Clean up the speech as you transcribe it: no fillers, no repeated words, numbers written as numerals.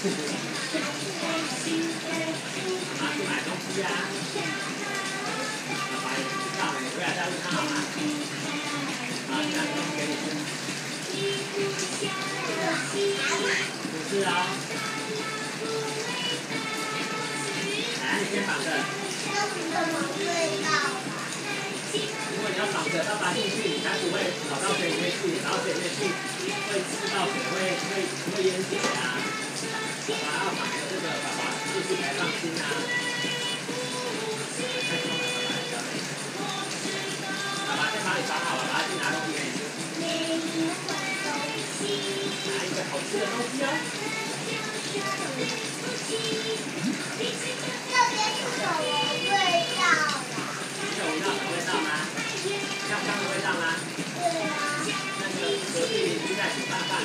去买东西啊。爸爸也不知道呢，回来再问他好吗？好，现在东西给你吃。不是啊。来，你先绑着。 那是什么味道？ 如果你要绑着，爸爸进去，你才不会跑到水里面去，然后水里面去会吃到水，会淹水啊。爸爸要绑着这个，爸爸进去才放心啊。太重了，爸爸来教你。爸爸先把你绑好了，爸爸去拿东西给你吃。拿一个好吃的东西哦。 这边是什么味道啊？ 你有闻到什么味道吗？香香的味道吗？ 对啊。 那个隔壁邻居在煮饭饭。